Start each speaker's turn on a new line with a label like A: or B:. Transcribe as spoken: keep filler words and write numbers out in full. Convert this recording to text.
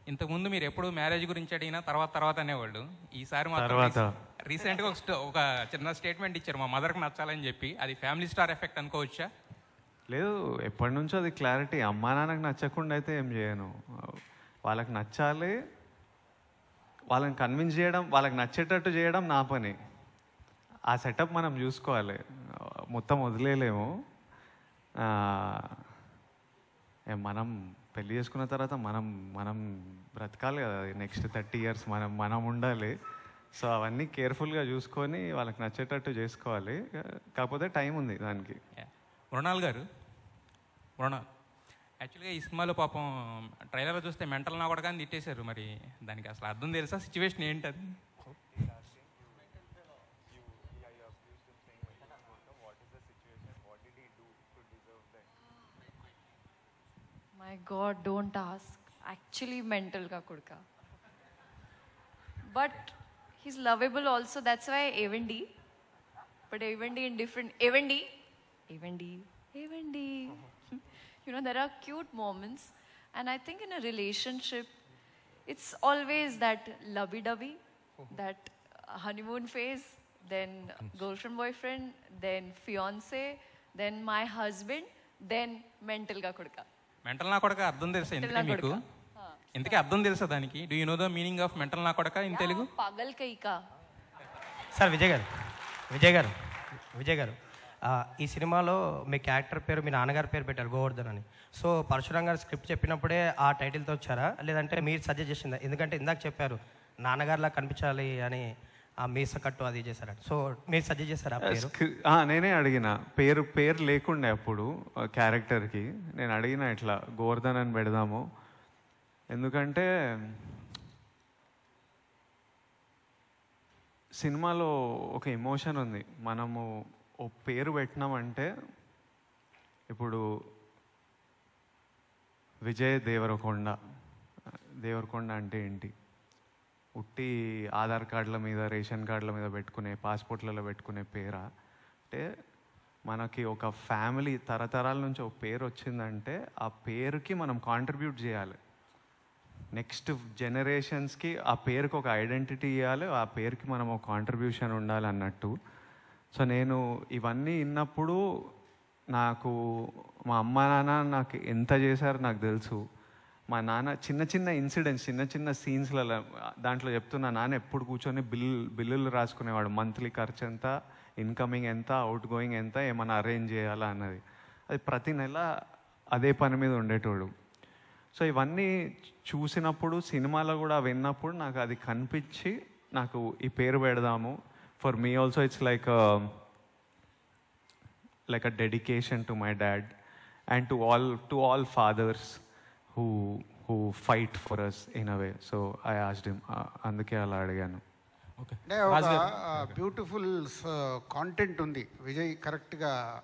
A: ఇంతకుముందు మీరు ఎప్పుడు మ్యారేజ్ గురించి అడిగినా తర్వాత తర్వాత అనేవాళ్ళు. ఈసారి
B: తర్వాత
A: మాత్రం రీసెంట్గా ఒక స్టో ఒక చిన్న స్టేట్మెంట్ ఇచ్చారు, మా మదర్కి నచ్చాలని చెప్పి. అది ఫ్యామిలీ స్టార్ ఎఫెక్ట్ అనుకోవచ్చా?
B: లేదు, ఎప్పటి నుంచో అది క్లారిటీ. అమ్మా నాన్నకు నచ్చకుండా అయితే ఏం చేయను. వాళ్ళకి నచ్చాలి, వాళ్ళని కన్విన్స్ చేయడం, వాళ్ళకి నచ్చేటట్టు చేయడం నా పని. ఆ సెటప్ మనం చూసుకోవాలి, మొత్తం వదిలేయలేము. మనం పెళ్ళి చేసుకున్న తర్వాత మనం మనం బ్రతకాలి కదా, నెక్స్ట్ థర్టీ ఇయర్స్ మనం మనం ఉండాలి. సో అవన్నీ కేర్ఫుల్గా చూసుకొని వాళ్ళకి నచ్చేటట్టు చేసుకోవాలి. కాకపోతే టైం ఉంది దానికి.
A: మృణాల్ గారు, మృణాల్ యాక్చువల్గా ఈ సినిమాలో పాపం ట్రైలర్లో చూస్తే మెంటల్ నా కూడా కానీ తిట్టేశారు. మరి దానికి అసలు అర్థం తెలుసా? సిచ్యువేషన్ ఏంటి అది?
C: My God, don't ask. Actually mental ka kudka. But he's lovable also. That's why Evendi. But Evendi in different... Evendi. Evendi. Evendi. You know, there are cute moments. And I think in a relationship, it's always that lovey-dovey, that honeymoon phase, then girlfriend-boyfriend, then fiancé, then my husband, then mental ka kudka.
A: Mental నా కొడక అర్థం తెలుసా ఇంతకీ మీకు? ఇంతకీ అర్థం తెలుసా దానికి? Do you know the meaning of mental నా కొడక ఇన్ తెలుగు?
C: పాగల్ కైకా.
D: సార్ విజయ్ గారు, విజయ్ గారు, విజయ్ గారు, ఈ సినిమాలో మీ క్యారెక్టర్ పేరు మీ నాన్నగారి పేరు పెట్టారు, గోవర్ధన్ అని. సో పరశురామ్ గారు స్క్రిప్ట్ చెప్పినప్పుడే ఆ టైటిల్తో వచ్చారా, లేదంటే మీరు సజెస్ట్ చేసిందా? ఎందుకంటే ఇందాక చెప్పారు నాన్నగారిలా కనిపించాలి అని, ఆ మీస కట్టు అది చేశారట. సో మీరు సజెస్ట్ చేశారా పేరు?
B: నేనే అడిగిన, పేరు పేరు లేకుండే అప్పుడు క్యారెక్టర్కి. నేను అడిగిన ఇట్లా గోవర్ధన్ అని పెడదాము, ఎందుకంటే సినిమాలో ఒక ఎమోషన్ ఉంది. మనము ఓ పేరు పెట్టినామంటే, ఇప్పుడు విజయ్ దేవరకొండ, దేవరకొండ అంటే ఏంటి? ఉట్టి ఆధార్ కార్డుల మీద, రేషన్ కార్డుల మీద పెట్టుకునే, పాస్పోర్ట్లలో పెట్టుకునే పేరా? అంటే మనకి ఒక ఫ్యామిలీ తరతరాల నుంచి ఒక పేరు వచ్చిందంటే ఆ పేరుకి మనం కాంట్రిబ్యూట్ చేయాలి. నెక్స్ట్ జనరేషన్స్కి ఆ పేరుకి ఒక ఐడెంటిటీ ఇవ్వాలి, ఆ పేరుకి మనం ఒక కాంట్రిబ్యూషన్ ఉండాలి అన్నట్టు. సో నేను ఇవన్నీ విన్నప్పుడు నాకు మా అమ్మ నాన్న నాకు ఎంత చేశారో నాకు తెలుసు. మా నాన్న చిన్న చిన్న ఇన్సిడెంట్స్, చిన్న చిన్న సీన్స్లలో దాంట్లో చెప్తున్నా, నాన్న ఎప్పుడు కూర్చొని బిల్ బిల్లులు రాసుకునేవాడు. మంత్లీ ఖర్చు ఎంత, ఇన్కమింగ్ ఎంత, అవుట్ గోయింగ్ ఎంత, ఏమైనా అరేంజ్ చేయాలా అన్నది. అది ప్రతి నెల అదే పని మీద ఉండేటోడు. సో ఇవన్నీ చూసినప్పుడు, సినిమాలో కూడా విన్నప్పుడు నాకు అది కనిపించి నాకు ఈ పేరు పెడదాము. For me also it's like like a dedication to my dad and to all to all fathers who who fight for us in a way. So I asked him, అందుకే అలా అడిగాను.
E: ఓకే, బ్యూటిఫుల్ కాంటెంట్ ఉంది. విజయ్ కరెక్ట్గా